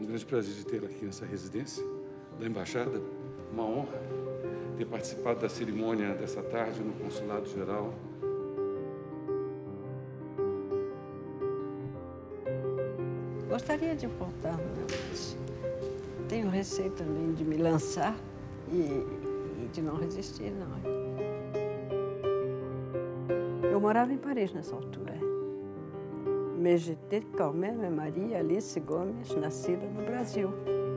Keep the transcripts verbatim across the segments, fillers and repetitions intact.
grande prazer de tê-la aqui nessa residência da Embaixada. Uma honra ter participado da cerimônia dessa tarde no Consulado Geral. Gostaria de voltar, mas tenho receio também de me lançar e, e de não resistir, não. Eu morava em Paris nessa altura. Mais j'étais quand même Maria Alice Gomes, nascida no Brasil.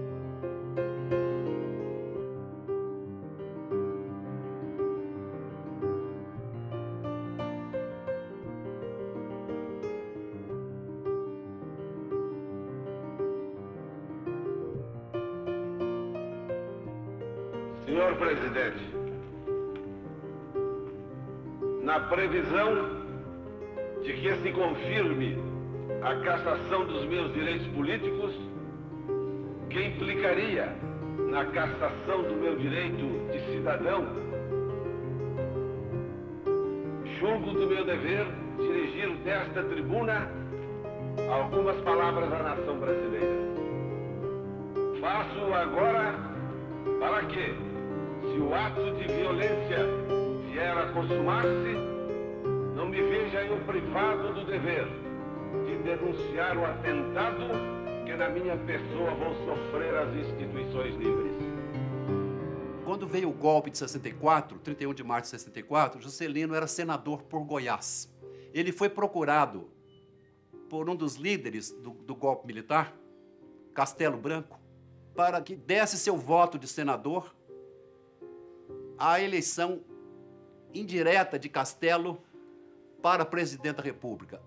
Senhor Presidente, na previsão de que se confirme a cassação dos meus direitos políticos, que implicaria na cassação do meu direito de cidadão, julgo do meu dever dirigir desta tribuna algumas palavras à nação brasileira. Faço agora para que, se o ato de violência vier a consumar-se, não me veja eu privado do dever de denunciar o atentado que na minha pessoa vão sofrer as instituições livres. Quando veio o golpe de sessenta e quatro, trinta e um de março de sessenta e quatro, Juscelino era senador por Goiás. Ele foi procurado por um dos líderes do, do golpe militar, Castelo Branco, para que desse seu voto de senador à eleição indireta de Castelo para presidente da República.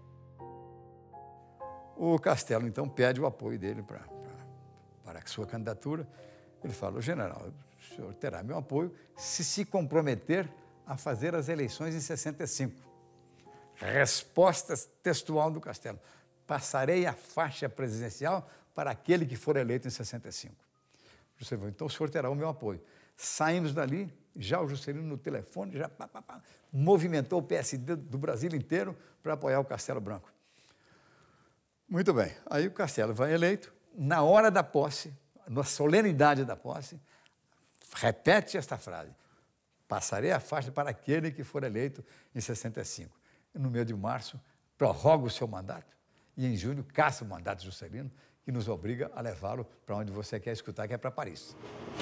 O Castelo, então, pede o apoio dele para, para, para a sua candidatura. Ele fala: general, o senhor terá meu apoio se se comprometer a fazer as eleições em sessenta e cinco. Resposta textual do Castelo: passarei a faixa presidencial para aquele que for eleito em sessenta e cinco. Juscelino, então o senhor terá o meu apoio. Saímos dali, já o Juscelino no telefone, já pá, pá, pá, movimentou o P S D do Brasil inteiro para apoiar o Castelo Branco. Muito bem, aí o Castelo vai eleito, na hora da posse, na solenidade da posse, repete esta frase: passarei a faixa para aquele que for eleito em sessenta e cinco. E no mês de março, prorroga o seu mandato e em junho caça o mandato de Juscelino, que nos obriga a levá-lo para onde você quer escutar, que é para Paris.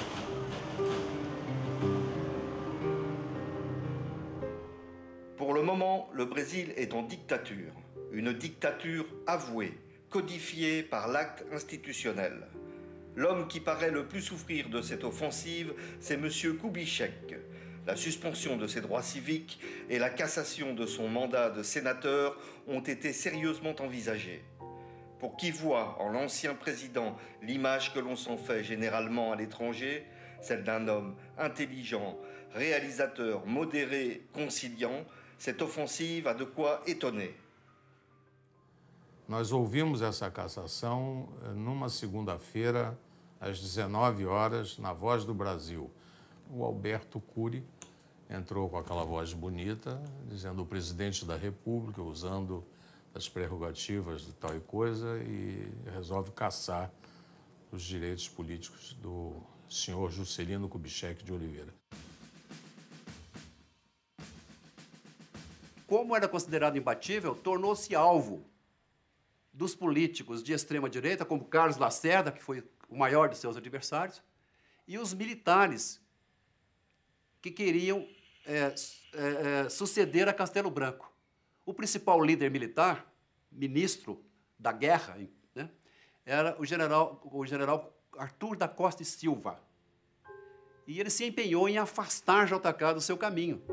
Pour le moment, le Brésil est en dictature. Une dictature avouée, codifiée par l'acte institutionnel. L'homme qui paraît le plus souffrir de cette offensive, c'est M. Kubitschek. La suspension de ses droits civiques et la cassation de son mandat de sénateur ont été sérieusement envisagées. Pour qui voit en l'ancien président l'image que l'on s'en fait généralement à l'étranger, celle d'un homme intelligent, réalisateur, modéré, conciliant, cette offensive a de quoi étonner. Nós ouvimos essa cassação numa segunda-feira, às dezenove horas, na Voz do Brasil. O Alberto Cury entrou com aquela voz bonita, dizendo: o presidente da República, usando as prerrogativas de tal e coisa, e resolve cassar os direitos políticos do senhor Juscelino Kubitschek de Oliveira. Como era considerado imbatível, tornou-se alvo dos políticos de extrema-direita, como Carlos Lacerda, que foi o maior de seus adversários, e os militares que queriam é, é, suceder a Castelo Branco. O principal líder militar, ministro da guerra, né, era o general, o general Arthur da Costa e Silva. E ele se empenhou em afastar J K do seu caminho.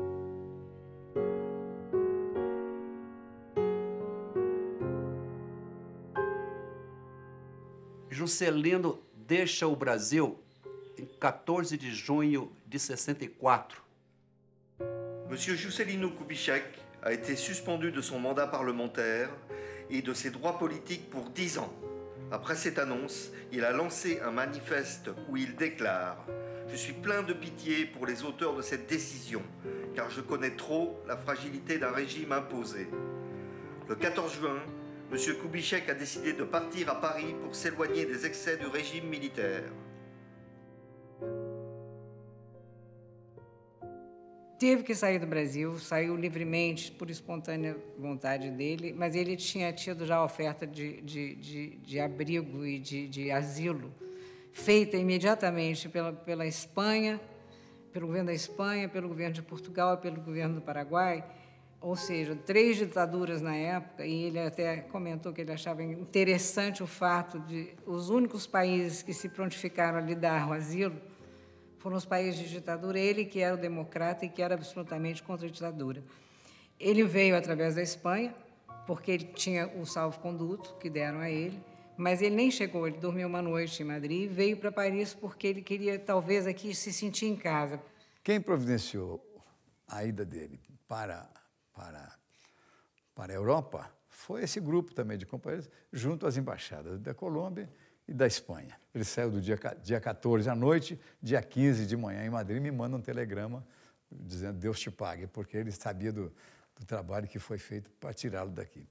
Juscelino deixa o Brasil em quatorze de junho de sessenta e quatro. Monsieur Juscelino Kubitschek a été suspendu de son mandat parlementaire et de ses droits politiques pour dix ans. Après cette annonce, il a lancé un manifeste où il déclare: « Je suis plein de pitié pour les auteurs de cette décision, car je connais trop la fragilité d'un régime imposé. » Le quatorze juin, M. Kubitschek a décidé de partir à Paris pour s'éloigner des excès du régime militaire. Teve que sair do Brasil, saiu livremente, por espontânea vontade dele, mas ele tinha tido já a oferta de, de, de, de abrigo e de, de asilo, feita imediatamente pela, pela Espanha, pelo governo da Espanha, pelo governo de Portugal e pelo governo do Paraguai, ou seja, três ditaduras na época, e ele até comentou que ele achava interessante o fato de os únicos países que se prontificaram a lhe dar o asilo foram os países de ditadura, ele que era o democrata e que era absolutamente contra a ditadura. Ele veio através da Espanha, porque ele tinha o salvo-conduto que deram a ele, mas ele nem chegou, ele dormiu uma noite em Madrid e veio para Paris porque ele queria, talvez, aqui se sentir em casa. Quem providenciou a ida dele para, para, para a Europa foi esse grupo também de companheiros, junto às embaixadas da Colômbia e da Espanha. Ele saiu do dia, dia quatorze à noite, dia quinze de manhã em Madrid, me manda um telegrama dizendo Deus te pague, porque ele sabia do, do trabalho que foi feito para tirá-lo daqui.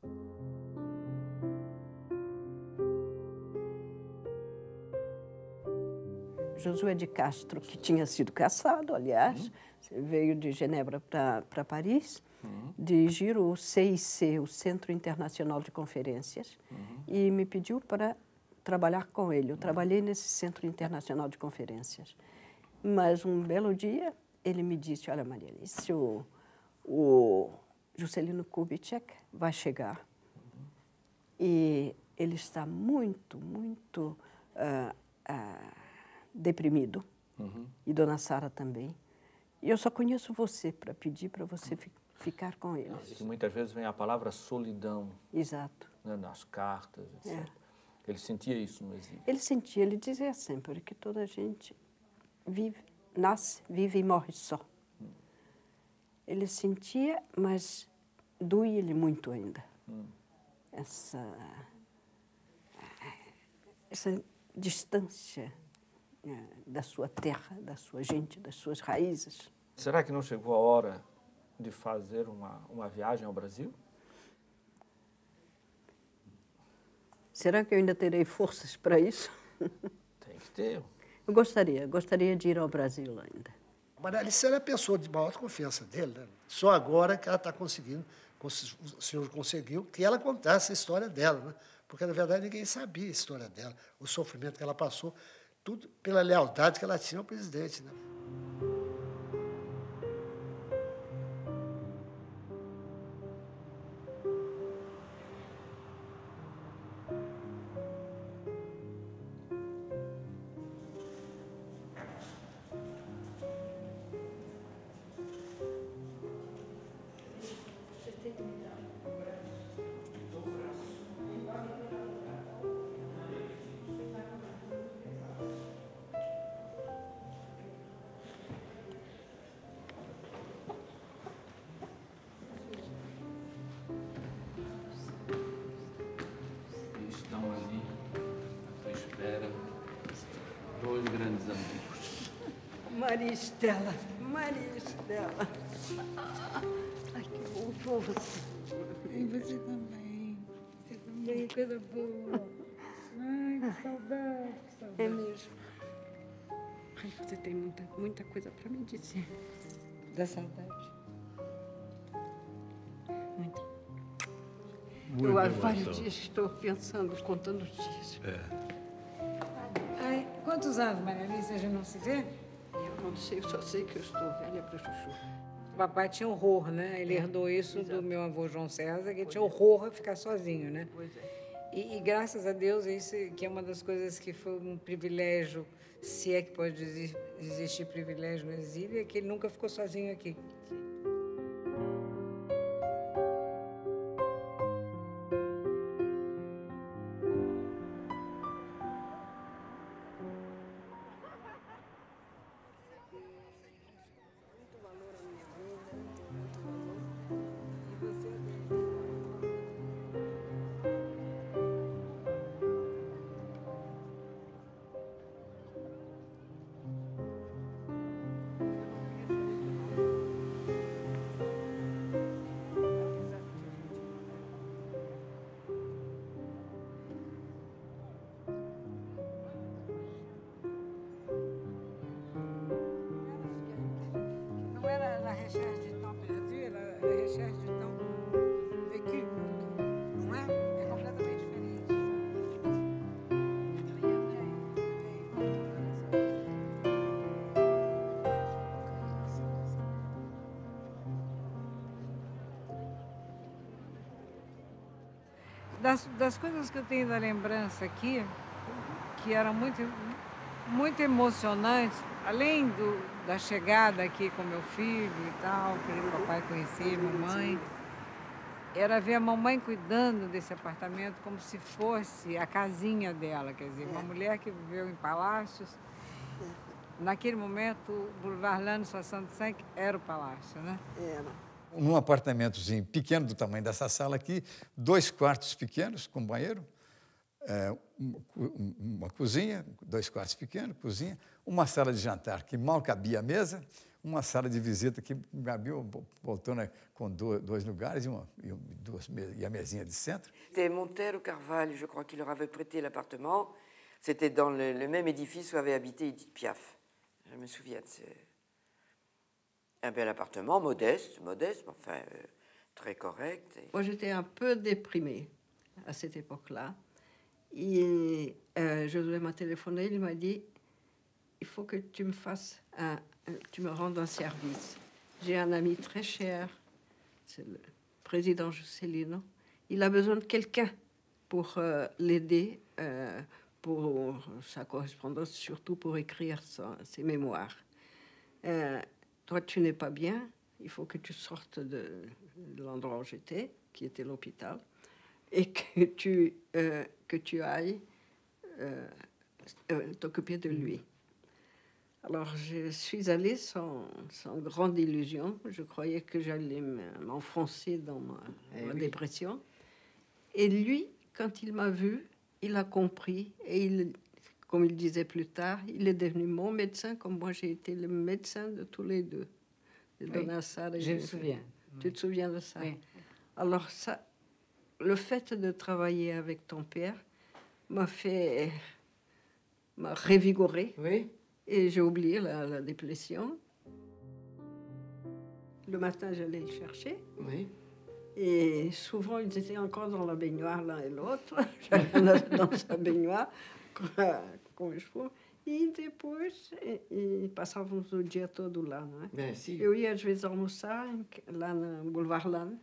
Josué de Castro, que tinha sido caçado, aliás, uhum. veio de Genebra para Paris, uhum. dirigiu o C I C, o Centro Internacional de Conferências, uhum. e me pediu para trabalhar com ele. Eu trabalhei nesse Centro Internacional de Conferências. Mas um belo dia, ele me disse, olha, Maria Alice, o, o Juscelino Kubitschek vai chegar. Uhum. E ele está muito, muito uh, uh, deprimido. Uhum. E Dona Sara também. E eu só conheço você para pedir para você fi ficar com eles. E muitas vezes vem a palavra solidão. Exato. Né, nas cartas, etcétera. É. Ele sentia isso no exílio? Ele sentia, ele dizia sempre que toda gente vive, nasce, vive e morre só. Hum. Ele sentia, mas doía-lhe muito ainda. Hum. Essa, essa distância é, da sua terra, da sua gente, das suas raízes. Será que não chegou a hora de fazer uma, uma viagem ao Brasil? Será que eu ainda terei forças para isso? Tem que ter. Eu gostaria, gostaria de ir ao Brasil ainda. Maria Alice era a pessoa de maior confiança dele, né? Só agora que ela está conseguindo, o senhor conseguiu, que ela contasse a história dela, né? Porque, na verdade, ninguém sabia a história dela, o sofrimento que ela passou, tudo pela lealdade que ela tinha ao presidente, né? Dois grandes amigos. Maria Estela, Maria Estela. Ai, que bom for você. E você também. Você também, coisa boa. Ai, que saudade, que saudade. É mesmo. Ai, você tem muita, muita coisa para me dizer. Da saudade. Muito. Eu há vários dias estou pensando, contando os dias. É. Ai, quantos anos, Maria Alice, a gente não se vê? Eu não sei, eu só sei que eu estou velha para chuchu. O papai tinha horror, né? Ele herdou isso Exato. do meu avô João César, que pois tinha horror a ficar sozinho, né? Pois é. E, e graças a Deus, isso que é uma das coisas que foi um privilégio, se é que pode existir privilégio no exílio, é que ele nunca ficou sozinho aqui. Das, das coisas que eu tenho da lembrança aqui, que eram muito, muito emocionantes, além do, da chegada aqui com meu filho e tal, que o papai conhecia, mamãe, era ver a mamãe cuidando desse apartamento como se fosse a casinha dela, quer dizer, uma mulher que viveu em palácios. Naquele momento, o Boulevard Lannes soixante e cinq era o palácio, né? Era. Num apartamentozinho pequeno, do tamanho dessa sala aqui, dois quartos pequenos com banheiro, é, uma, uma cozinha, dois quartos pequenos, cozinha, uma sala de jantar que mal cabia a mesa, uma sala de visita que cabia poltrona com dois, dois lugares e, uma, e, duas, e a mesinha de centro. C'était Montero Carvalho, je crois qu'il leur avait prêté l'appartement. C'était dans le, le même édifice où avait habité Edith Piaf. Je me souviens de ce... Un bel appartement, modeste, modeste, mais enfin euh, très correct. Moi, j'étais un peu déprimée à cette époque-là. Et euh, Josué m'a téléphoné, il m'a dit, il faut que tu me fasses un, tu me rendes un service. J'ai un ami très cher, c'est le président Juscelino. Il a besoin de quelqu'un pour euh, l'aider, euh, pour sa correspondance, surtout pour écrire sa, ses mémoires. Euh, Toi, tu n'es pas bien, il faut que tu sortes de, de l'endroit où j'étais, qui était l'hôpital, et que tu, euh, que tu ailles euh, euh, t'occuper de lui. Alors, je suis allée sans, sans grande illusion. Je croyais que j'allais m'enfoncer dans ma, eh ma oui. dépression. Et lui, quand il m'a vue, il a compris, et il... Comme il disait plus tard, il est devenu mon médecin, comme moi j'ai été le médecin de tous les deux. De oui, Dona Sara je me souviens. Tu te souviens de ça? Oui. Alors ça, le fait de travailler avec ton père m'a fait, m'a révigoré. Oui. Et j'ai oublié la, la dépression. Le matin, j'allais le chercher. Oui. Et souvent, ils étaient encore dans la baignoire, l'un et l'autre. J'allais dans sa baignoire. Com o esposo, e depois e, e passávamos o dia todo lá, não é? Bem, sim. Eu ia às vezes almoçar lá no Boulevard Lannes.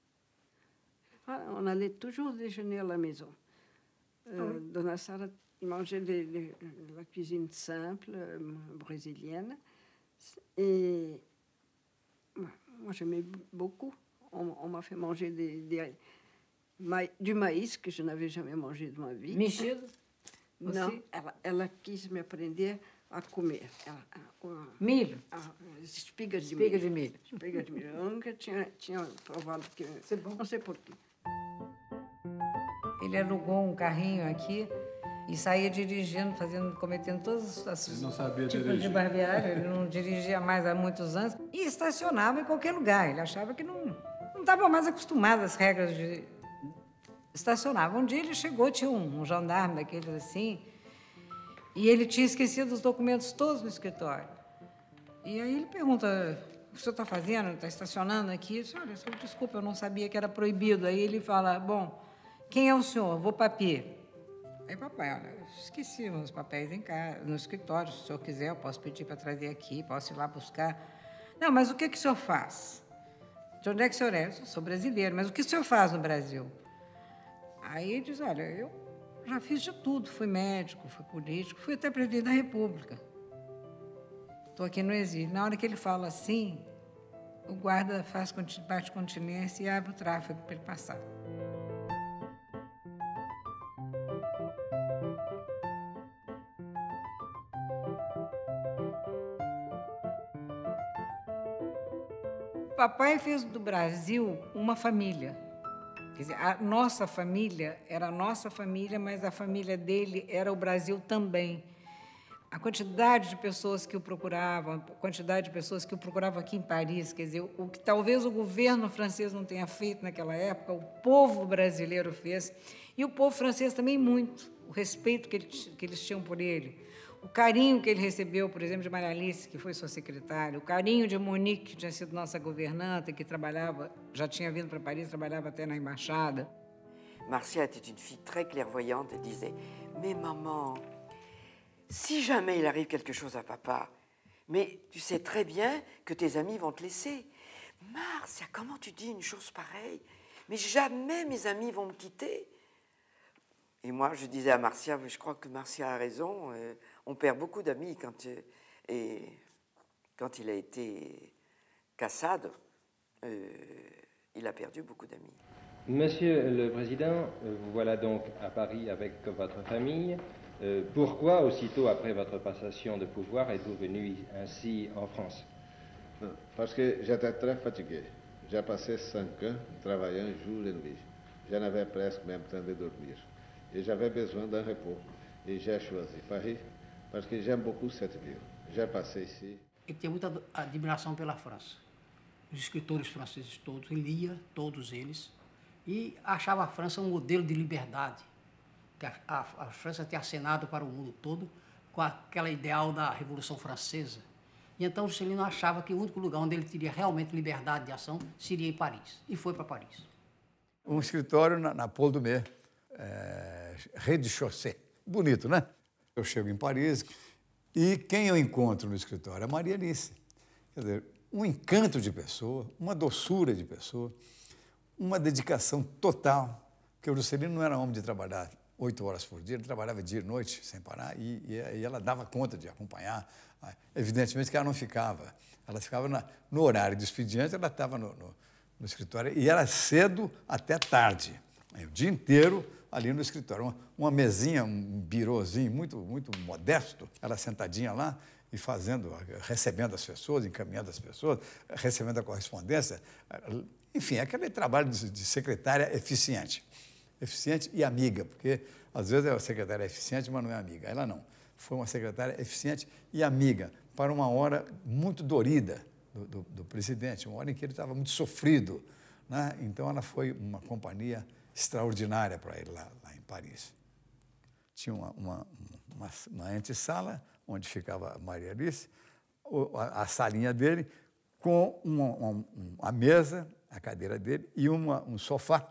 On allait toujours déjeuner à la maison. Euh, oui. Dona Sara mangeait de, de, de la cuisine simple, euh, brésilienne. Et moi, j'aimais beaucoup. On, on m'a fait manger des, des, ma, du maïs que je n'avais jamais mangé de ma vie. Michel? Não, ela, ela quis me aprender a comer. Ela, a, milho? A, as espigas de Espiga milho. de milho. Espigas de milho. Eu nunca tinha, tinha provado, que, é bom. Não sei porquê. Ele alugou um carrinho aqui e saía dirigindo, fazendo, cometendo todas as Ele não sabia tipos dirigir. de barbeagem. Ele não dirigia mais há muitos anos. E estacionava em qualquer lugar. Ele achava que não não estava mais acostumado às regras de... Estacionava. Um dia ele chegou, tinha um, um jandarme daqueles assim, e ele tinha esquecido os documentos todos no escritório. E aí ele pergunta, o que o senhor está fazendo? Está estacionando aqui? Eu disse, olha, senhor, desculpa, eu não sabia que era proibido. Aí ele fala, bom, quem é o senhor? Vou papier. Aí papai, olha, esqueci os papéis em casa, no escritório, se o senhor quiser, eu posso pedir para trazer aqui, posso ir lá buscar. Não, mas o que, que o senhor faz? De onde é que o senhor é? Eu sou brasileiro, mas o que o senhor faz no Brasil? Aí ele diz, olha, eu já fiz de tudo, fui médico, fui político, fui até presidente da República. Estou aqui no exílio. Na hora que ele fala assim, o guarda faz bate continência e abre o tráfego para ele passar. Papai fez do Brasil uma família. Quer dizer, a nossa família era a nossa família, mas a família dele era o Brasil também. A quantidade de pessoas que o procuravam, a quantidade de pessoas que o procuravam aqui em Paris, quer dizer, o que talvez o governo francês não tenha feito naquela época, o povo brasileiro fez, e o povo francês também muito, o respeito que, ele, que eles tinham por ele, o carinho que ele recebeu, por exemplo, de Maria Alice, que foi sua secretária, o carinho de Monique, que tinha sido nossa governanta, que trabalhava, já tinha vindo para Paris, trabalhava até na embaixada. Marcia était une fille très clairvoyante et disait « Mais maman, si jamais il arrive quelque chose à papa, mais tu sais très bien que tes amis vont te laisser. Marcia, comment tu dis une chose pareille? Mais jamais mes amis vont me quitter. Et moi, je disais à Marcia, je crois que Marcia a raison, euh, on perd beaucoup d'amis quand, euh, et quand il a été cassade, euh, il a perdu beaucoup d'amis. Monsieur le Président, vous voilà donc à Paris avec votre famille. Euh, pourquoi, aussitôt après votre passation de pouvoir, êtes-vous venu ainsi en France? Parce que j'étais très fatigué. J'ai passé cinq ans travaillant jour et nuit. Je n'avais presque même temps de dormir. Et j'avais besoin d'un repos. E j'ai choisi Paris parce que j'aime beaucoup cette ville. J'ai passé ici. Ele tinha muita admiração pela França. Os escritores franceses todos, ele lia todos eles e achava a França um modelo de liberdade. Que a, a, a França tinha acenado para o mundo todo com aquela ideal da Revolução Francesa. E então Juscelino achava que o único lugar onde ele teria realmente liberdade de ação seria em Paris. E foi para Paris. Um escritório na, na Paul Doumer, é, rez-de-chaussée. Bonito, né? Eu chego em Paris e quem eu encontro no escritório? A Maria Alice. Quer dizer, um encanto de pessoa, uma doçura de pessoa, uma dedicação total, porque o Juscelino não era homem de trabalhar oito horas por dia, ele trabalhava dia e noite sem parar e, e, e ela dava conta de acompanhar. Evidentemente que ela não ficava, ela ficava na, no horário do expediente, ela estava no, no, no escritório e era cedo até tarde, o dia inteiro ali no escritório. Uma, uma mesinha, um birôzinho muito, muito modesto, ela sentadinha lá e fazendo, recebendo as pessoas, encaminhando as pessoas, recebendo a correspondência. Enfim, aquele trabalho de, de secretária eficiente. Eficiente e amiga, porque às vezes a secretária é eficiente, mas não é amiga. Ela não. Foi uma secretária eficiente e amiga para uma hora muito dorida do, do, do presidente, uma hora em que ele estava muito sofrido, né? Então ela foi uma companhia extraordinária para ele lá, lá em Paris. Tinha uma, uma, uma, uma antessala onde ficava a Maria Alice, a, a salinha dele, com uma, uma, uma mesa, a cadeira dele e uma, um sofá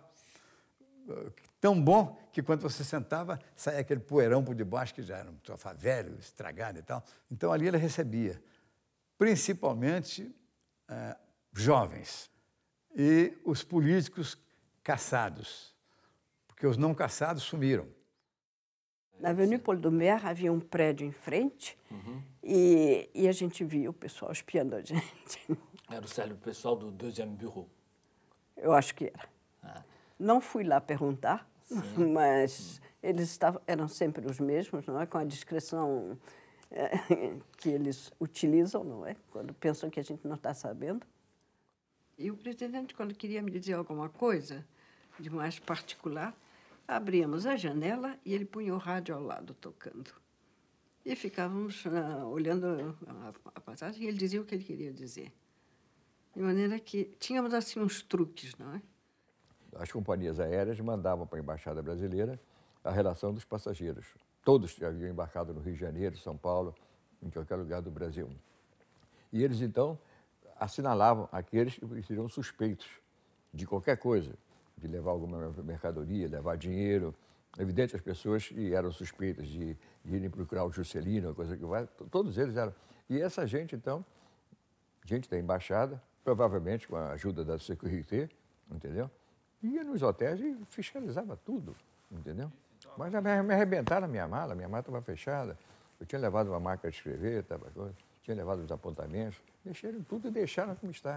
tão bom que quando você sentava, saía aquele poeirão por debaixo, que já era um sofá velho, estragado e tal. Então, ali ele recebia, principalmente, eh, jovens e os políticos caçados, porque os não caçados sumiram. Na Avenue Paul Doumer havia um prédio em frente uhum. e, e a gente via o pessoal espiando a gente. Era o pessoal do deuxième bureau. Eu acho que era. Ah. Não fui lá perguntar, sim, mas eles estavam, eram sempre os mesmos, não é? Com a discrição é, que eles utilizam, não é? Quando pensam que a gente não está sabendo. E o presidente, quando queria me dizer alguma coisa de mais particular, abríamos a janela e ele punha o rádio ao lado, tocando. E ficávamos uh, olhando a, a passagem e ele dizia o que ele queria dizer. De maneira que tínhamos, assim, uns truques, não é? As companhias aéreas mandavam para a Embaixada Brasileira a relação dos passageiros. Todos que haviam embarcado no Rio de Janeiro, São Paulo, em qualquer lugar do Brasil. E eles, então, assinalavam aqueles que seriam suspeitos de qualquer coisa, de levar alguma mercadoria, levar dinheiro. Evidente, as pessoas que eram suspeitas de, de irem procurar o Juscelino, coisa que vai, todos eles eram. E essa gente, então, gente da Embaixada, provavelmente com a ajuda da Sécurité, entendeu? Ia nos hotéis e fiscalizava tudo, entendeu? Mas me arrebentaram a minha mala, minha mala estava fechada. Eu tinha levado uma máquina de escrever, tava, tinha levado os apontamentos. Mexeram tudo e deixaram como está.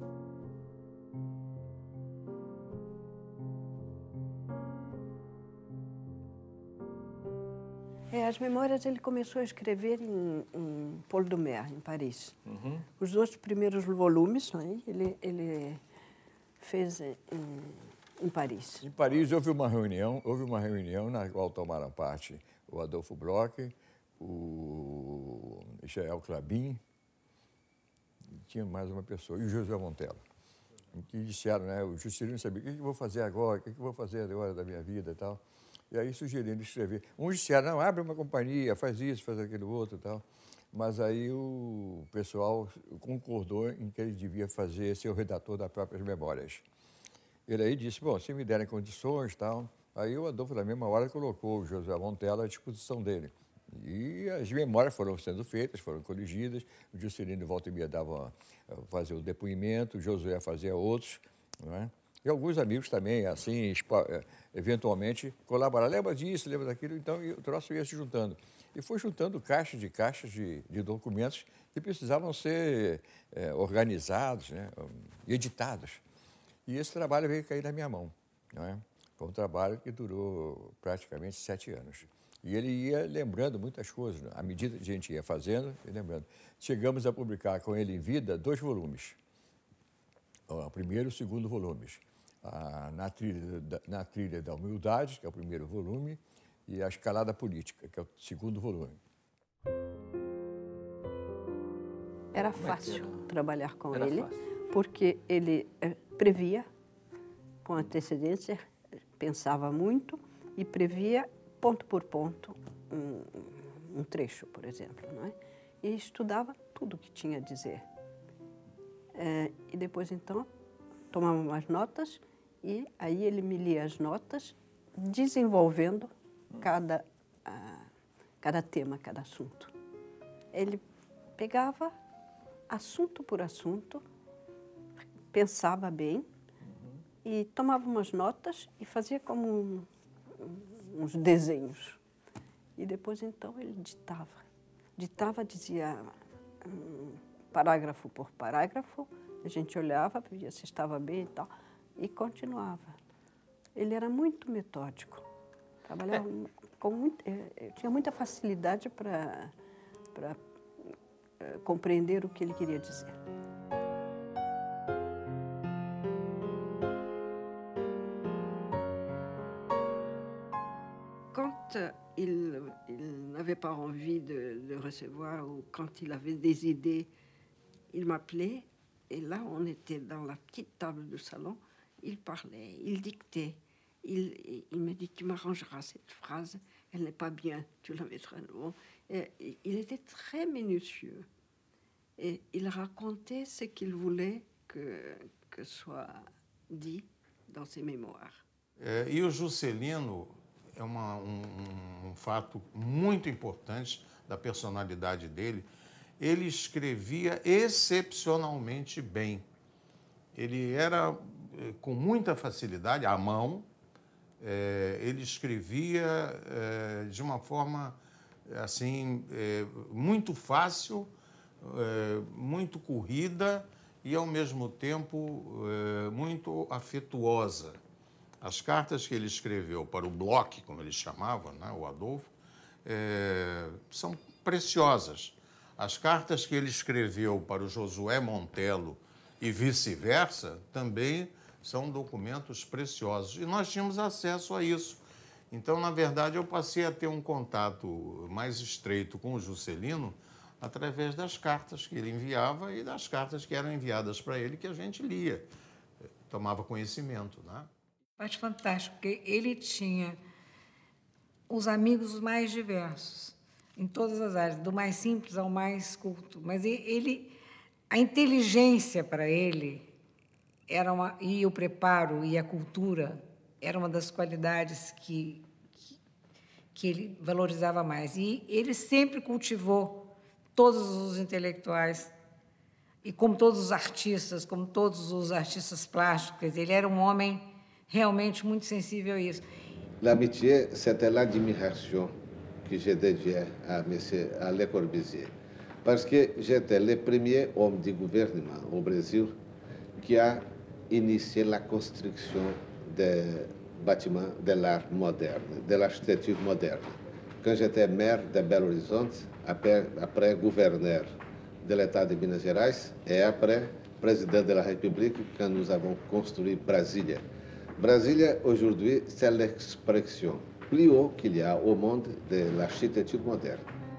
É, as memórias ele começou a escrever em, em Paul Doumer, em Paris. Uhum. Os dois primeiros volumes, né, ele, ele fez em, em Paris. Em Paris houve uma reunião, houve uma reunião na qual tomaram parte o Adolfo Bloch, o Michel Clabin, tinha mais uma pessoa, e o José Montella, que disseram, né, o Juscelino sabia, o que eu vou fazer agora, o que eu vou fazer agora da minha vida e tal. E aí sugeriram escrever. Uns disseram, não, abre uma companhia, faz isso, faz aquilo outro e tal. Mas aí o pessoal concordou em que ele devia fazer, ser o redator das próprias memórias. Ele aí disse, bom, se me derem condições e tal. Aí o Adolfo, na mesma hora, colocou o José Montella à disposição dele. E as memórias foram sendo feitas, foram corrigidas. O Juscelino, volta e meia, dava, fazia o depoimento, o Josué fazia outros, não é? E alguns amigos também, assim, eventualmente, colaboraram. Lembra disso, lembra daquilo? Então, o troço ia se juntando. E foi juntando caixas de caixas de, de documentos que precisavam ser é, organizados, né, editados. E esse trabalho veio cair na minha mão. Não é? Foi um trabalho que durou praticamente sete anos. E ele ia lembrando muitas coisas, né? À medida que a gente ia fazendo e lembrando. Chegamos a publicar com ele em vida dois volumes. O primeiro e o segundo volumes. Ah, na, trilha da, na Trilha da Humildade, que é o primeiro volume, e A Escalada Política, que é o segundo volume. Era fácil trabalhar com Era ele, fácil. porque ele eh, previa com antecedência, pensava muito e previa ponto por ponto um, um trecho, por exemplo, não é? E estudava tudo o que tinha a dizer. É, e depois, então, tomava umas notas e aí ele me lia as notas, desenvolvendo cada, a, cada tema, cada assunto. Ele pegava assunto por assunto, pensava bem e tomava umas notas e fazia como um, uns desenhos. E depois, então, ele ditava. Ditava, dizia um, parágrafo por parágrafo, a gente olhava, via se estava bem e tal, e continuava. Ele era muito metódico, trabalhava é. com muito, tinha muita facilidade para para compreender o que ele queria dizer. Quand il, il n'avait pas envie de, de recevoir ou quand il avait des idées, il m'appelait et là on était dans la petite table de salon, il parlait, il dictait. Il, il me dit, tu m'arrangeras cette phrase, elle n'est pas bien, tu la mettras loin. Et, et, il était très minutieux et il racontait ce qu'il voulait que, que soit dit dans ses mémoires. É, e o Juscelino é uma, um, um fato muito importante da personalidade dele. Ele escrevia excepcionalmente bem. Ele era com muita facilidade, à mão, é, ele escrevia é, de uma forma assim, é, muito fácil, é, muito corrida e, ao mesmo tempo, é, muito afetuosa. As cartas que ele escreveu para o Bloch, como ele chamava, né, o Adolfo, é, são preciosas. As cartas que ele escreveu para o Josué Montelo e vice-versa também são documentos preciosos. E nós tínhamos acesso a isso. Então, na verdade, eu passei a ter um contato mais estreito com o Juscelino através das cartas que ele enviava e das cartas que eram enviadas para ele, que a gente lia, tomava conhecimento, né? Acho fantástico, porque ele tinha os amigos mais diversos, em todas as áreas, do mais simples ao mais culto. Mas ele, a inteligência para ele era uma, e o preparo e a cultura era uma das qualidades que, que, que ele valorizava mais. E ele sempre cultivou todos os intelectuais, e como todos os artistas, como todos os artistas plásticos, ele era um homem realmente muito sensível a isso. L'amitié, c'était l'admiration que je dédiais à monsieur, à Le Corbusier, parce que j'étais le premier homme de gouvernement au Brésil qui a initié la construction des bâtiments de l'art moderne, de l'architecture moderne. Quand j'étais maire de Belo Horizonte, après, après gouverneur de l'État de Minas Gerais et après président de la République quand nous avons construit Brasilia. Brasilia, aujourd'hui, c'est l'expression plus haute qu'il y a au monde de l'architecture moderne.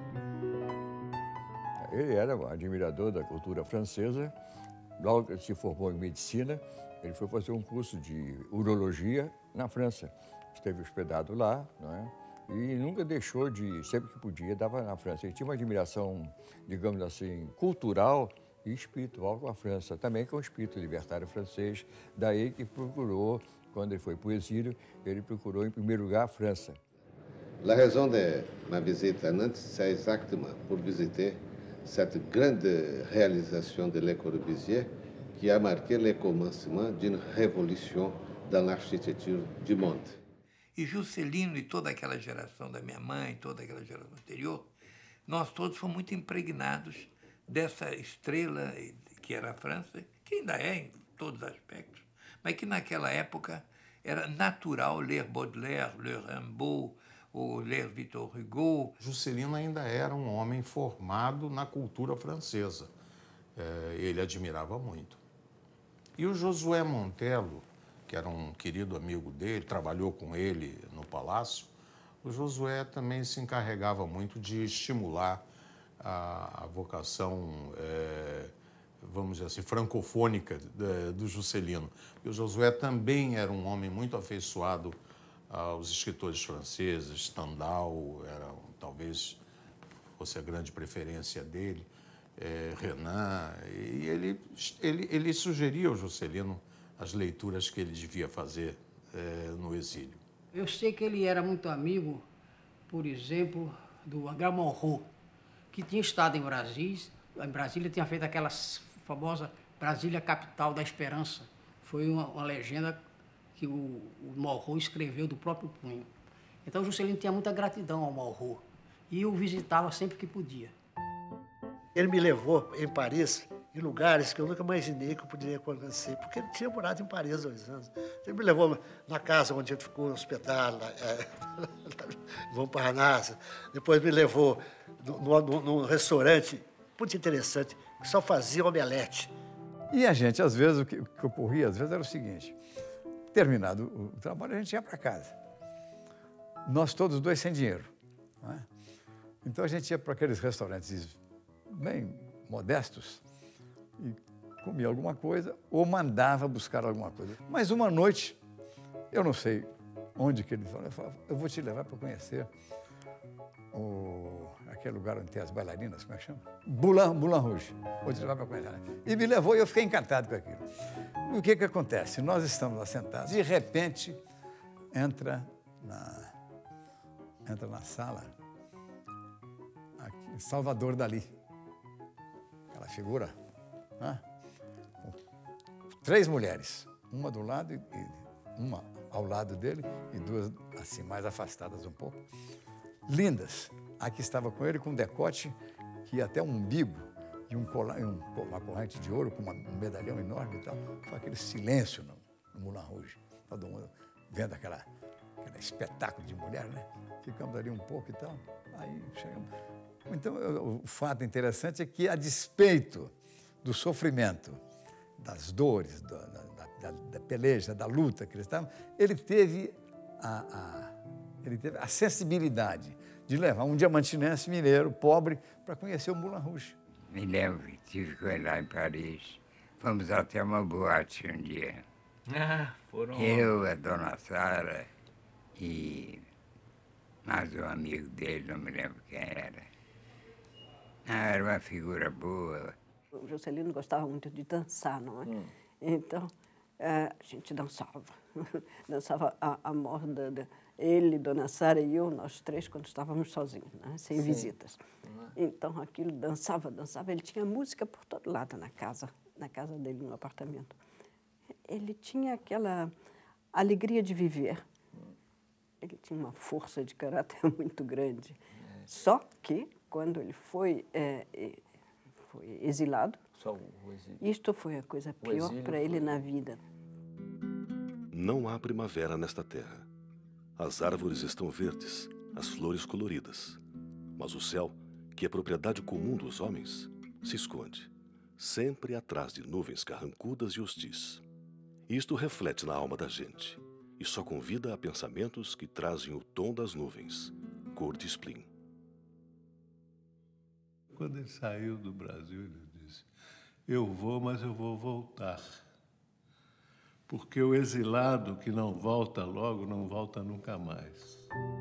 Ele era um admirador da cultura francesa. Logo que ele se formou em medicina, ele foi fazer um curso de urologia na França. Esteve hospedado lá, não é? E nunca deixou de, sempre que podia, dava na França. Ele tinha uma admiração, digamos assim, cultural e espiritual com a França, também com o espírito libertário francês. Daí que procurou, quando ele foi para o exílio, ele procurou, em primeiro lugar, a França. La raison de ma visite à Nantes, c'est exactement pour visiter cette grande réalisation de Le Corbusier qui a marqué le commencement d'une révolution dans l'architecture du monde. E Juscelino e toda aquela geração da minha mãe, toda aquela geração anterior, nós todos fomos muito impregnados dessa estrela que era a França, que ainda é em todos os aspectos, mas que naquela época era natural ler Baudelaire, ler Rimbaud, ou ler Victor Hugo. Juscelino ainda era um homem formado na cultura francesa. É, ele admirava muito. E o Josué Montelo, que era um querido amigo dele, trabalhou com ele no Palácio, o Josué também se encarregava muito de estimular a, a vocação, é, vamos dizer assim, francofônica de, do Juscelino. E o Josué também era um homem muito afeiçoado aos escritores franceses. Stendhal era, talvez, fosse a grande preferência dele, é, Renan, e ele, ele, ele sugeria ao Juscelino as leituras que ele devia fazer é, no exílio. Eu sei que ele era muito amigo, por exemplo, do H. Monroe, que tinha estado em Brasília, em Brasília tinha feito aquela famosa Brasília Capital da Esperança. Foi uma, uma legenda que o, o Monroe escreveu do próprio punho. Então o Juscelino tinha muita gratidão ao Monroe e o visitava sempre que podia. Ele me levou em Paris, em lugares que eu nunca imaginei que eu poderia conhecer, porque ele tinha morado em Paris há dois anos. Ele me levou na casa onde ele ficou hospedado, é, Vão Parnasse. Depois me levou num restaurante muito interessante, que só fazia omelete. E a gente, às vezes, o que, o que ocorria, às vezes, era o seguinte: terminado o trabalho, a gente ia para casa. Nós todos dois sem dinheiro, não é? Então a gente ia para aqueles restaurantes bem modestos e comia alguma coisa ou mandava buscar alguma coisa. Mas uma noite, eu não sei onde que ele falou, eu falava, eu vou te levar para conhecer o, aquele lugar onde tem as bailarinas, como é que chama? Moulin, Moulin Rouge. Vou te levar para conhecer. E me levou e eu fiquei encantado com aquilo. E o que que acontece? Nós estamos lá sentados, de repente entra na, entra na sala aqui, Salvador Dalí. Aquela figura, né? Com três mulheres, uma do lado e uma ao lado dele e duas assim mais afastadas um pouco, lindas. Aqui estava com ele com um decote que ia até um umbigo e um colar, um, uma corrente de ouro com uma, um medalhão enorme e tal. Foi aquele silêncio no, no Moulin Rouge, todo mundo vendo aquela, aquele espetáculo de mulher, né? Ficamos ali um pouco e tal, aí chegamos. Então, o, o fato interessante é que, a despeito do sofrimento, das dores, da, da, da, da peleja, da luta que ele estava, ele teve a, a, ele teve a sensibilidade de levar um diamantinense mineiro, pobre, para conhecer o Moulin Rouge. Me lembro que tive com ele lá em Paris. Fomos até uma boate um dia. Ah, foram... Eu, a dona Sara e mais um amigo dele, não me lembro quem era. Ah, era uma figura boa. O Juscelino gostava muito de dançar, não é? Hum. Então, a gente dançava. Dançava a, a moda, de, ele, Dona Sara e eu, nós três, quando estávamos sozinhos, né? Sem Sim. visitas. Hum. Então, aquilo dançava, dançava. Ele tinha música por todo lado na casa, na casa dele, no apartamento. Ele tinha aquela alegria de viver. Ele tinha uma força de caráter muito grande. É. Só que, quando ele foi, é, foi exilado, Só o exílio. Isto foi a coisa pior para ele na vida. Não há primavera nesta terra. As árvores estão verdes, as flores coloridas. Mas o céu, que é propriedade comum dos homens, se esconde, sempre atrás de nuvens carrancudas e hostis. Isto reflete na alma da gente e só convida a pensamentos que trazem o tom das nuvens, cor de esplim. Quando ele saiu do Brasil, ele disse, eu vou, mas eu vou voltar. Porque o exilado que não volta logo, não volta nunca mais.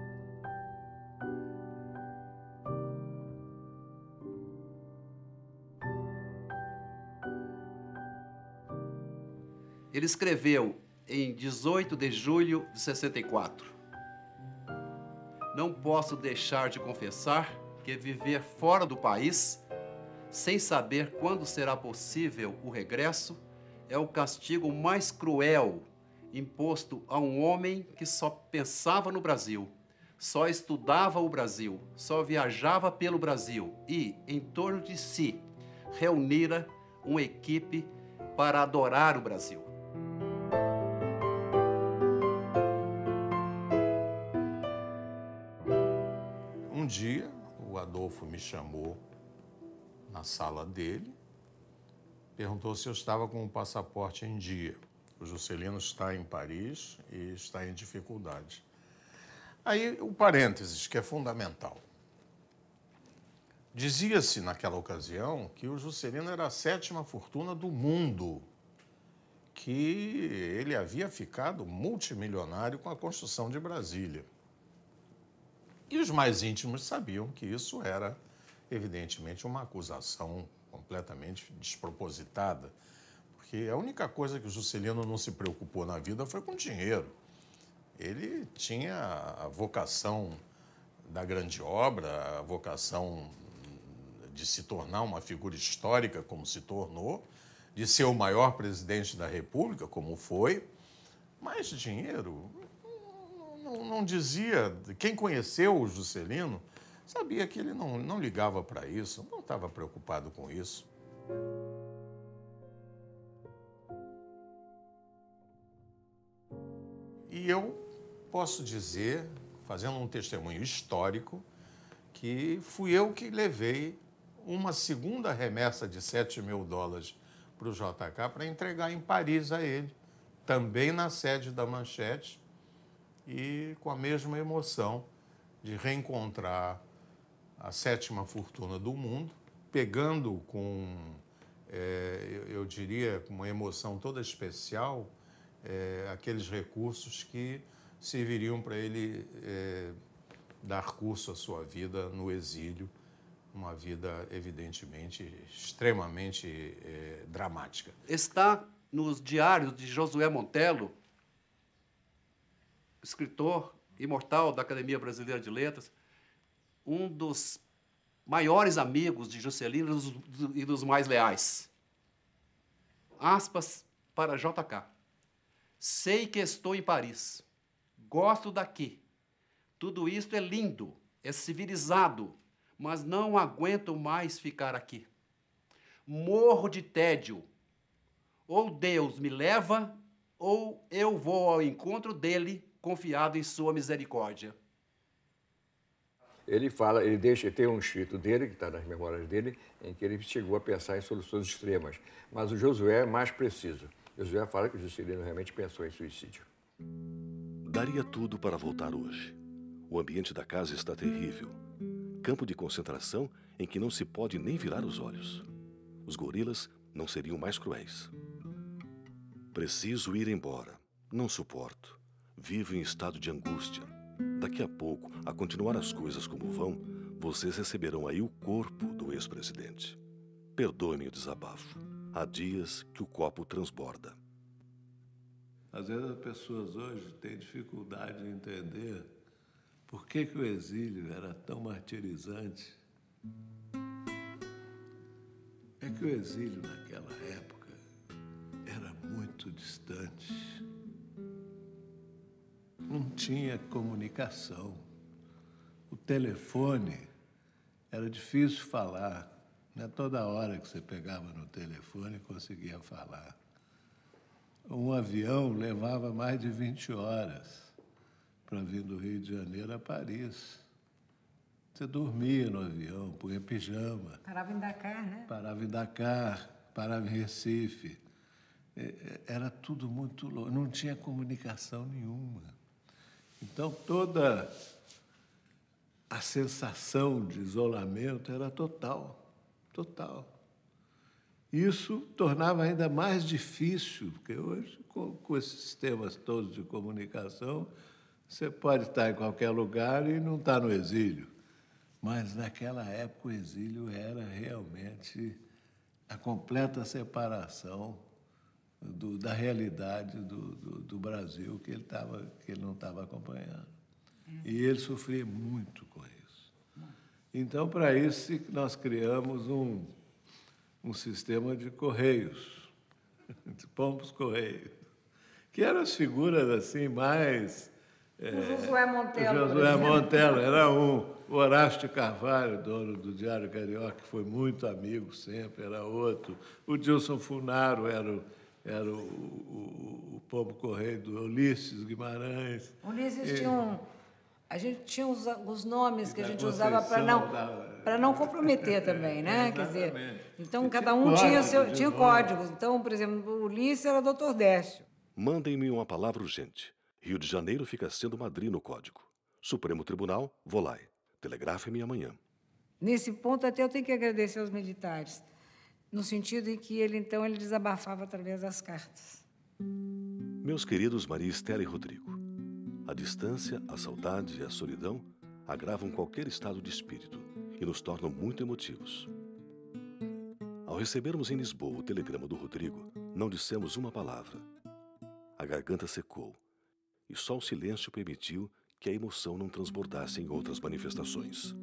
Ele escreveu em dezoito de julho de sessenta e quatro. Não posso deixar de confessar que viver fora do país, sem saber quando será possível o regresso, é o castigo mais cruel imposto a um homem que só pensava no Brasil, só estudava o Brasil, só viajava pelo Brasil e, em torno de si, reunira uma equipe para adorar o Brasil. Um dia, o Adolfo me chamou na sala dele, perguntou se eu estava com o passaporte em dia. O Juscelino está em Paris e está em dificuldade. Aí, o parênteses, que é fundamental. Dizia-se, naquela ocasião, que o Juscelino era a sétima fortuna do mundo, que ele havia ficado multimilionário com a construção de Brasília. E os mais íntimos sabiam que isso era, evidentemente, uma acusação completamente despropositada, porque a única coisa que o Juscelino não se preocupou na vida foi com dinheiro. Ele tinha a vocação da grande obra, a vocação de se tornar uma figura histórica, como se tornou, de ser o maior presidente da República, como foi, mas dinheiro não, não dizia. Quem conheceu o Juscelino sabia que ele não, não ligava para isso, não estava preocupado com isso. E eu posso dizer, fazendo um testemunho histórico, que fui eu que levei uma segunda remessa de sete mil dólares para o J K para entregar em Paris a ele, também na sede da Manchete, e com a mesma emoção de reencontrar a sétima fortuna do mundo, pegando com, é, eu, eu diria, com uma emoção toda especial, é, aqueles recursos que serviriam para ele é, dar curso à sua vida no exílio, uma vida, evidentemente, extremamente é, dramática. Está nos diários de Josué Montello, escritor imortal da Academia Brasileira de Letras, um dos maiores amigos de Juscelino e dos mais leais. Aspas para J K. Sei que estou em Paris. Gosto daqui. Tudo isto é lindo, é civilizado, mas não aguento mais ficar aqui. Morro de tédio. Ou Deus me leva, ou eu vou ao encontro dele, confiado em sua misericórdia. Ele fala, ele deixa, tem um escrito dele, que está nas memórias dele, em que ele chegou a pensar em soluções extremas. Mas o Josué é mais preciso. Josué fala que o Juscelino realmente pensou em suicídio. Daria tudo para voltar hoje. O ambiente da casa está terrível. Campo de concentração em que não se pode nem virar os olhos. Os gorilas não seriam mais cruéis. Preciso ir embora. Não suporto. Vivo em estado de angústia. Daqui a pouco, a continuar as coisas como vão, vocês receberão aí o corpo do ex-presidente. Perdoe-me o desabafo. Há dias que o copo transborda. Às vezes as pessoas hoje têm dificuldade de entender por que que o exílio era tão martirizante. É que o exílio naquela época era muito distante. Não tinha comunicação. O telefone era difícil falar. Não é toda hora que você pegava no telefone e conseguia falar. Um avião levava mais de vinte horas para vir do Rio de Janeiro a Paris. Você dormia no avião, punha pijama. Parava em Dakar, né? Parava em Dakar, parava em Recife. Era tudo muito louco, não tinha comunicação nenhuma. Então, toda a sensação de isolamento era total, total. Isso tornava ainda mais difícil, porque hoje, com, com esses sistemas todos de comunicação, você pode estar em qualquer lugar e não estar no exílio. Mas, naquela época, o exílio era realmente a completa separação do, da realidade do, do, do Brasil que ele, tava, que ele não estava acompanhando. E ele sofria muito com isso. Então, para isso, nós criamos um, um sistema de correios. de Pombos Correios, que eram as figuras assim mais... O Josué Montello. O Josué Montello era um. O Horácio de Carvalho, dono do Diário Carioca, que foi muito amigo sempre, era outro. O Dilson Funaro era o, era o, o, o Pombo Correio do Ulisses Guimarães. Ulisses e, tinha um... A gente tinha os, os nomes que a gente usava para não, para não comprometer também, né? Quer dizer, então cada um tinha, seu, tinha códigos. Então, por exemplo, o Ulisses era doutor Décio. Mandem-me uma palavra urgente. Rio de Janeiro fica sendo Madrid no código. Supremo Tribunal, Volai. Telegrafe-me amanhã. Nesse ponto, até eu tenho que agradecer aos militares, no sentido em que ele, então, ele desabafava através das cartas. Meus queridos Maria Estela e Rodrigo, a distância, a saudade e a solidão agravam qualquer estado de espírito e nos tornam muito emotivos. Ao recebermos em Lisboa o telegrama do Rodrigo, não dissemos uma palavra. A garganta secou e só o silêncio permitiu que a emoção não transbordasse em outras manifestações.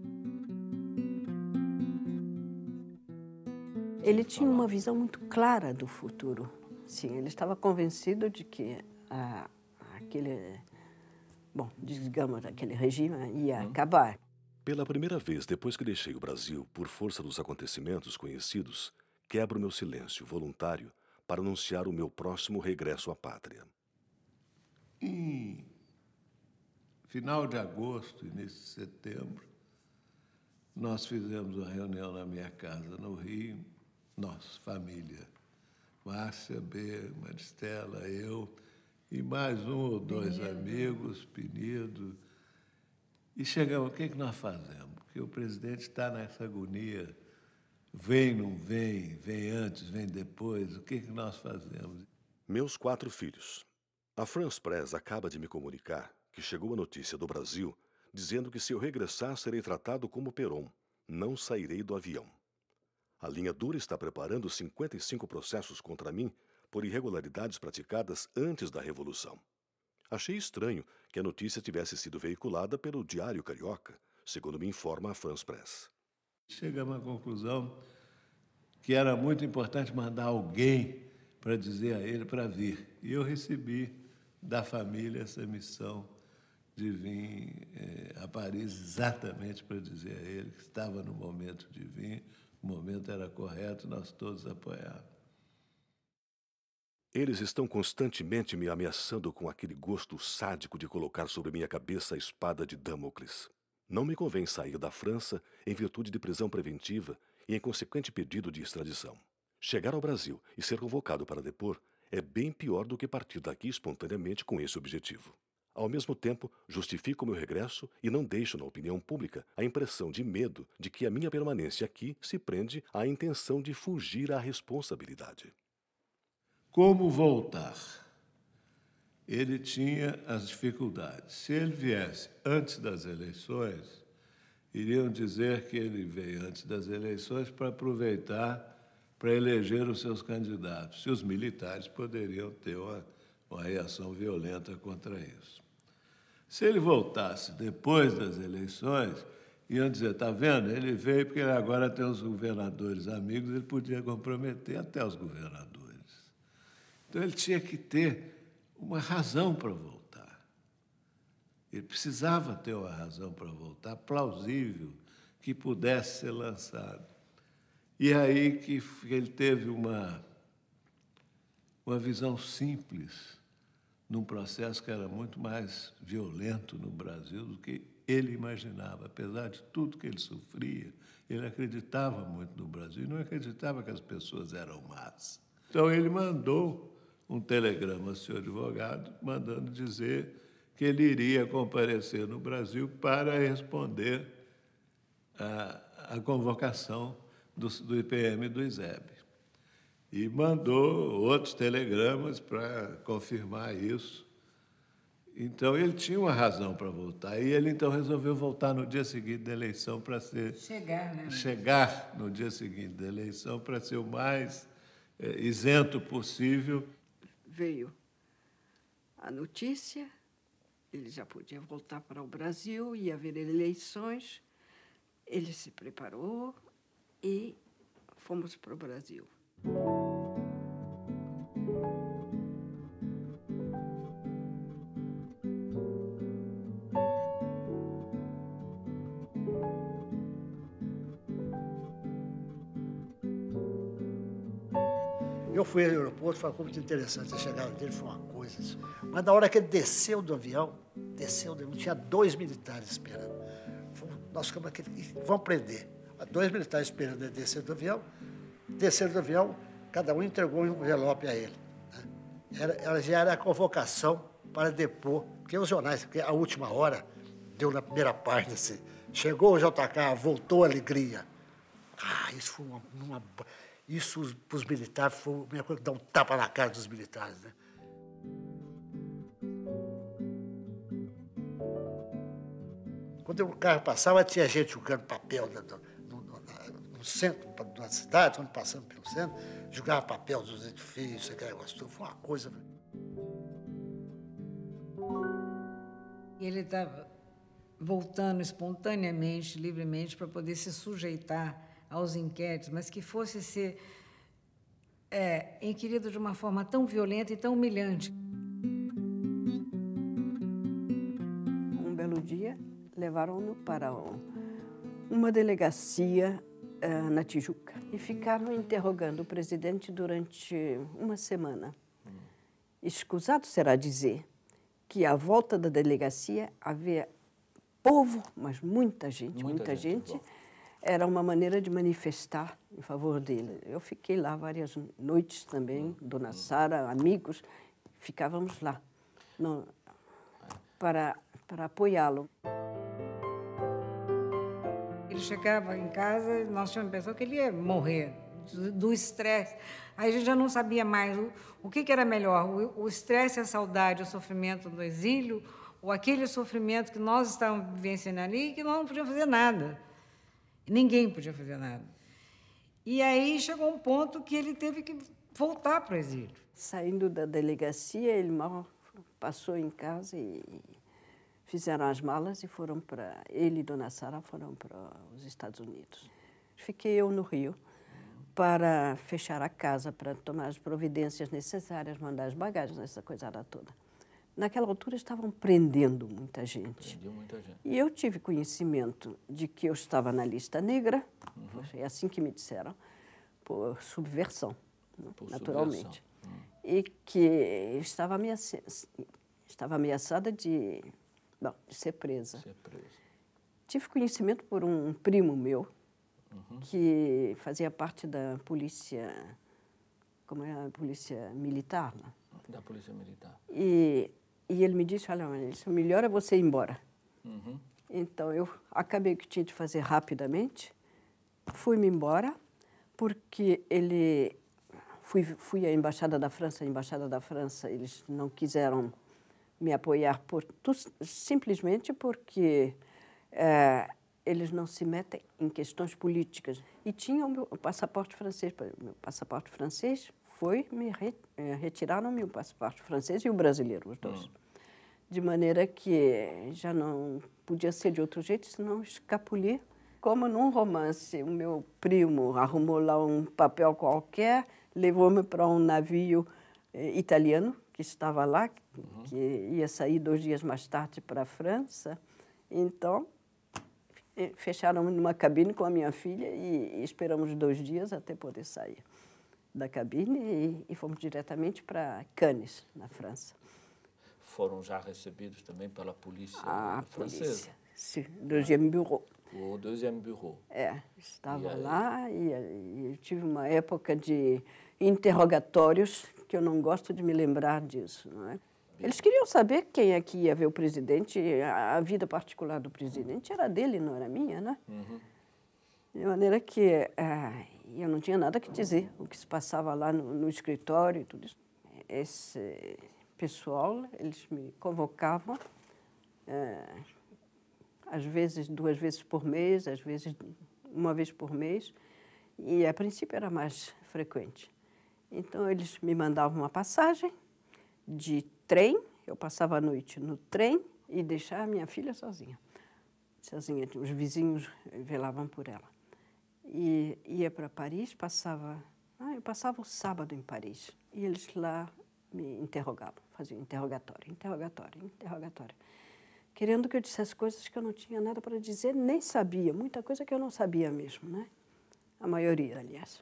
Ele tinha uma visão muito clara do futuro. Sim, ele estava convencido de que ah, aquele, bom, digamos, aquele regime ia acabar. Pela primeira vez depois que deixei o Brasil, por força dos acontecimentos conhecidos, quebro meu silêncio voluntário para anunciar o meu próximo regresso à pátria. Em final de agosto, início de setembro, nós fizemos uma reunião na minha casa, no Rio, nós, família. Márcia, B, Maristela, eu e mais um ou dois Penido. amigos, Penido. E chegamos, o que, que nós fazemos? Porque o presidente está nessa agonia, vem, não vem, vem antes, vem depois, o que, que nós fazemos? Meus quatro filhos. A France Press acaba de me comunicar que chegou a notícia do Brasil dizendo que se eu regressar serei tratado como Perón, não sairei do avião. A linha dura está preparando cinquenta e cinco processos contra mim por irregularidades praticadas antes da Revolução. Achei estranho que a notícia tivesse sido veiculada pelo Diário Carioca, segundo me informa a France Press. Chegamos à conclusão que era muito importante mandar alguém para dizer a ele para vir. E eu recebi da família essa missão de vir eh, a Paris exatamente para dizer a ele que estava no momento de vir, o momento era correto, nós todos apoiávamos. Eles estão constantemente me ameaçando com aquele gosto sádico de colocar sobre minha cabeça a espada de Damocles. Não me convém sair da França em virtude de prisão preventiva e em consequente pedido de extradição. Chegar ao Brasil e ser convocado para depor é bem pior do que partir daqui espontaneamente com esse objetivo. Ao mesmo tempo, justifico meu regresso e não deixo na opinião pública a impressão de medo de que a minha permanência aqui se prende à intenção de fugir à responsabilidade. Como voltar? Ele tinha as dificuldades. Se ele viesse antes das eleições, iriam dizer que ele veio antes das eleições para aproveitar para eleger os seus candidatos. E os militares poderiam ter uma, uma reação violenta contra isso. Se ele voltasse depois das eleições, iam dizer, está vendo, ele veio porque ele agora tem os governadores amigos, ele podia comprometer até os governadores. Então, ele tinha que ter uma razão para voltar. Ele precisava ter uma razão para voltar, plausível, que pudesse ser lançado. E aí que ele teve uma, uma visão simples num processo que era muito mais violento no Brasil do que ele imaginava. Apesar de tudo que ele sofria, ele acreditava muito no Brasil e não acreditava que as pessoas eram más. Então, ele mandou um telegrama ao senhor advogado, mandando dizer que ele iria comparecer no Brasil para responder à, à convocação do, do I P M e do I S E B. E mandou outros telegramas para confirmar isso. Então, ele tinha uma razão para voltar. E ele, então, resolveu voltar no dia seguinte da eleição para ser... Chegar, né? Chegar no dia seguinte da eleição para ser o mais é, isento possível. Veio a notícia, ele já podia voltar para o Brasil, ia haver eleições, ele se preparou e fomos para o Brasil. Eu fui ao aeroporto, foi muito interessante. A chegada dele foi uma coisa. Assim. Mas na hora que ele desceu do avião, desceu do avião, tinha dois militares esperando. Nós ficamos aqui, vamos prender. Dois militares esperando ele descer do avião. Desceram do avião, cada um entregou um envelope a ele. Né? Era, ela já era a convocação para depor, porque os jornais, porque a última hora, deu na primeira página assim, chegou o J K, voltou a alegria. Ah, isso foi uma... uma isso para os militares foi uma coisa que dá um tapa na cara dos militares, né? Quando o carro passava, tinha gente jogando papel no, no, no, no centro da cidade, quando passando pelo centro, jogava papel dos edifícios, aquele negócio tudo. Foi uma coisa... Ele estava voltando espontaneamente, livremente, para poder se sujeitar aos inquéritos, mas que fosse ser é, inquirido de uma forma tão violenta e tão humilhante. Um belo dia, levaram-no para uma delegacia uh, na Tijuca e ficaram interrogando o presidente durante uma semana. Escusado será dizer que à volta da delegacia havia povo, mas muita gente, muita, muita gente, gente era uma maneira de manifestar em favor dele. Eu fiquei lá várias noites também, Dona Sara, amigos, ficávamos lá no, para, para apoiá-lo. Ele chegava em casa e nós tínhamos pensado que ele ia morrer do estresse. Aí a gente já não sabia mais o, o que, que era melhor, o estresse, a saudade, o sofrimento do exílio, ou aquele sofrimento que nós estávamos vivenciando ali e que nós não podíamos fazer nada. Ninguém podia fazer nada. E aí chegou um ponto que ele teve que voltar para o exílio. Saindo da delegacia, ele mal passou em casa e fizeram as malas e foram para... Ele e Dona Sara foram para os Estados Unidos. Fiquei eu no Rio para fechar a casa, para tomar as providências necessárias, mandar as bagagens, essa coisada toda. Naquela altura estavam prendendo muita gente. Prendeu muita gente. E eu tive conhecimento de que eu estava na lista negra, uhum. É assim que me disseram, por subversão, por naturalmente. Subversão. Uhum. E que estava ameaçada, estava ameaçada de, bom, de ser presa. Ser presa. Tive conhecimento por um primo meu, uhum. que fazia parte da polícia, como é a polícia militar, né? Da polícia militar. E E ele me disse, olha, o melhor é você ir embora. Uhum. Então, eu acabei o que tinha de fazer rapidamente, fui-me embora, porque ele... Fui, fui à Embaixada da França, a Embaixada da França, eles não quiseram me apoiar por, simplesmente porque é, eles não se metem em questões políticas. E tinha o meu passaporte francês. Meu passaporte francês foi, me re, retiraram meu passaporte francês e o brasileiro, os dois. Hum. De maneira que já não podia ser de outro jeito, senão escapulir. Como num romance, o meu primo arrumou lá um papel qualquer, levou-me para um navio eh, italiano que estava lá, uhum. que ia sair dois dias mais tarde para a França. Então, fecharam numa cabine com a minha filha e, e esperamos dois dias até poder sair da cabine e, e fomos diretamente para Cannes, na França. Foram já recebidos também pela polícia a francesa? Polícia, sim, deuxième bureau. O deuxième bureau. É, estava e lá e, e tive uma época de interrogatórios que eu não gosto de me lembrar disso, não é? Eles queriam saber quem é que ia ver o presidente, a, a vida particular do presidente era dele, não era minha, né? Uhum. De maneira que ah, eu não tinha nada que dizer, o que se passava lá no, no escritório e tudo isso. Esse pessoal, eles me convocavam, ah, às vezes duas vezes por mês, às vezes uma vez por mês, e a princípio era mais frequente. Então, eles me mandavam uma passagem de trem, eu passava a noite no trem e deixava a minha filha sozinha. Sozinha, os vizinhos velavam por ela. E ia para Paris, passava... Ah, eu passava o sábado em Paris, e eles lá me interrogavam, faziam interrogatório, interrogatório, interrogatório, querendo que eu dissesse coisas que eu não tinha nada para dizer, nem sabia, muita coisa que eu não sabia mesmo, né? A maioria, aliás.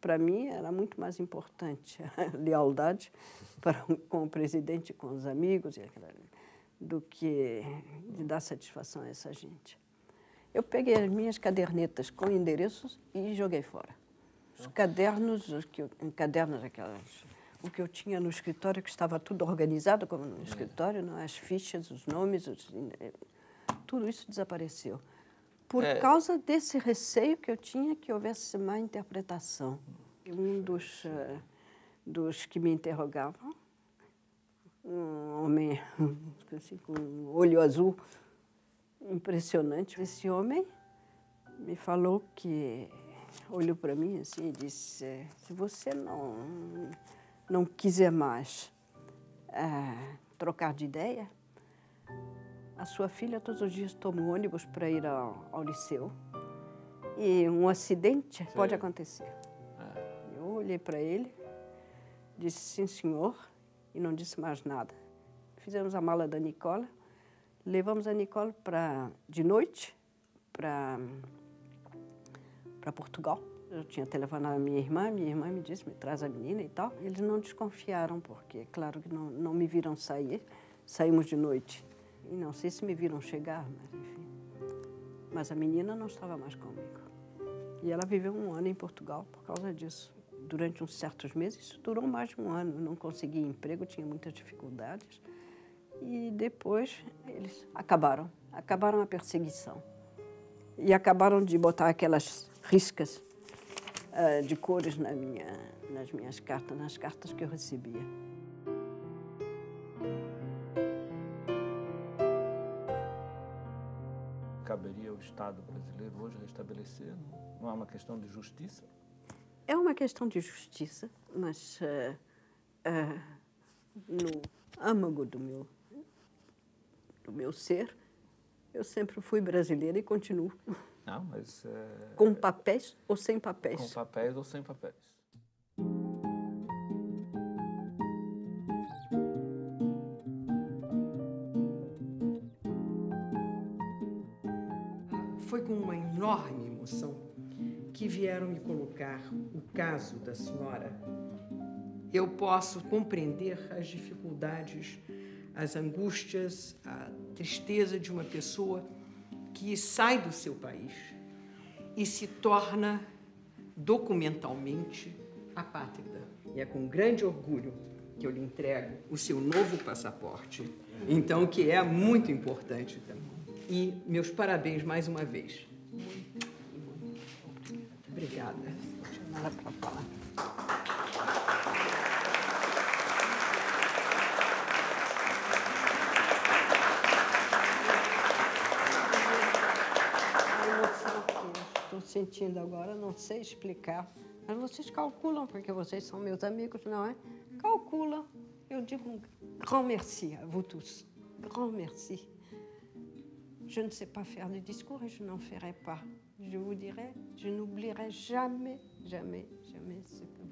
para mim, era muito mais importante a lealdade para, com o presidente e com os amigos do que de dar satisfação a essa gente. Eu peguei as minhas cadernetas com endereços e joguei fora. Os cadernos, os que eu, cadernos aquelas, o que eu tinha no escritório, que estava tudo organizado como no escritório, não? As fichas, os nomes, os, tudo isso desapareceu. Por é. causa desse receio que eu tinha que houvesse má interpretação. Um dos, uh, dos que me interrogavam, um homem assim, com um olho azul impressionante, esse homem me falou que, olhou para mim assim e disse, se você não, não quiser mais uh, trocar de ideia, a sua filha todos os dias toma um ônibus para ir ao, ao liceu e um acidente Sim. pode acontecer. É. Eu olhei para ele, disse sim, senhor, e não disse mais nada. Fizemos a mala da Nicola, levamos a Nicola para, de noite para para Portugal. Eu tinha telefonado a minha irmã, minha irmã me disse, me traz a menina e tal. Eles não desconfiaram, porque, claro que não, não me viram sair, saímos de noite. E não sei se me viram chegar, mas enfim. Mas a menina não estava mais comigo. E ela viveu um ano em Portugal por causa disso. Durante uns certos meses, isso durou mais de um ano. Eu não conseguia emprego, tinha muitas dificuldades. E depois eles acabaram, acabaram a perseguição. E acabaram de botar aquelas riscas uh, de cores na minha, nas minhas cartas, nas cartas que eu recebia. Caberia ao Estado brasileiro hoje restabelecer? Não é uma questão de justiça? É uma questão de justiça, mas uh, uh, no âmago do meu, do meu ser, eu sempre fui brasileira e continuo. Não, mas... É... Com papéis ou sem papéis? Com papéis ou sem papéis. Foi com uma enorme emoção que vieram me colocar o caso da senhora. Eu posso compreender as dificuldades, as angústias, a tristeza de uma pessoa que sai do seu país e se torna documentalmente apátrida. E é com grande orgulho que eu lhe entrego o seu novo passaporte, então, que é muito importante também. E meus parabéns mais uma vez. Muito, muito obrigada. Não tinha nada para falar. Estou sentindo agora, não sei explicar, mas vocês calculam, porque vocês são meus amigos, não é? Calculam. Eu digo um grand merci à vous tous. Grand merci. Je ne sais pas faire de discours et je n'en ferai pas. Je vous dirai, je n'oublierai jamais, jamais, jamais ce que